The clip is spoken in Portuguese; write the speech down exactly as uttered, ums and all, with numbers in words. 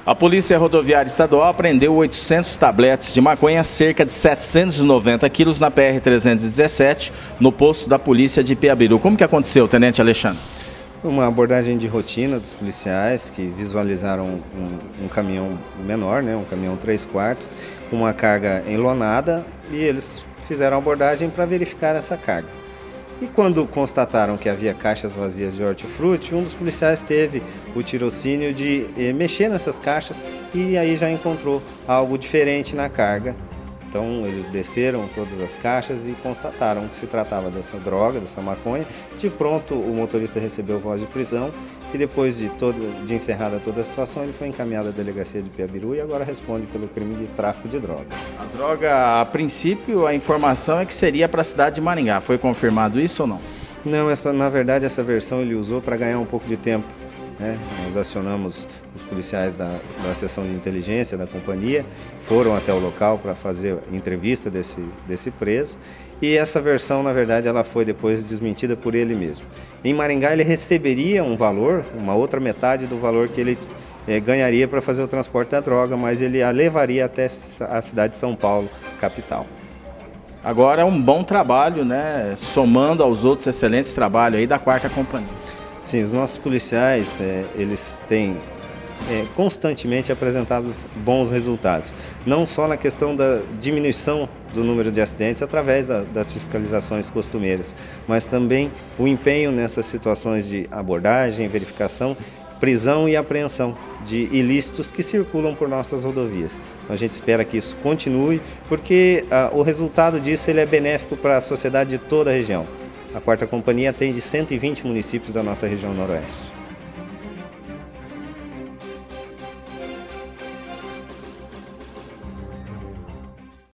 A Polícia Rodoviária Estadual apreendeu oitocentos tabletes de maconha, cerca de setecentos e noventa quilos na P R trezentos e dezessete, no posto da Polícia de Piabiru. Como que aconteceu, Tenente Alexandre? Uma abordagem de rotina dos policiais que visualizaram um, um caminhão menor, né, um caminhão três quartos, com uma carga enlonada, e eles fizeram a abordagem para verificar essa carga. E quando constataram que havia caixas vazias de hortifruti, um dos policiais teve o tirocínio de eh, mexer nessas caixas e aí já encontrou algo diferente na carga. Então eles desceram todas as caixas e constataram que se tratava dessa droga, dessa maconha. De pronto o motorista recebeu voz de prisão e depois de, todo, de encerrada toda a situação ele foi encaminhado à delegacia de Piabiru e agora responde pelo crime de tráfico de drogas. A droga, a princípio, a informação é que seria para a cidade de Maringá. Foi confirmado isso ou não? Não, essa, na verdade essa versão ele usou para ganhar um pouco de tempo. É, nós acionamos os policiais da, da seção de inteligência da companhia, foram até o local para fazer entrevista desse, desse preso, e essa versão, na verdade, ela foi depois desmentida por ele mesmo. Em Maringá ele receberia um valor, uma outra metade do valor que ele é, ganharia para fazer o transporte da droga, mas ele a levaria até a cidade de São Paulo, capital. Agora é um bom trabalho, né, somando aos outros excelentes trabalhos aí da quarta companhia. Sim, os nossos policiais, é, eles têm é, constantemente apresentado bons resultados, não só na questão da diminuição do número de acidentes através da, das fiscalizações costumeiras, mas também o empenho nessas situações de abordagem, verificação, prisão e apreensão de ilícitos que circulam por nossas rodovias. A gente espera que isso continue, porque ah, o resultado disso ele é benéfico para a sociedade de toda a região. A quarta companhia atende cento e vinte municípios da nossa região noroeste.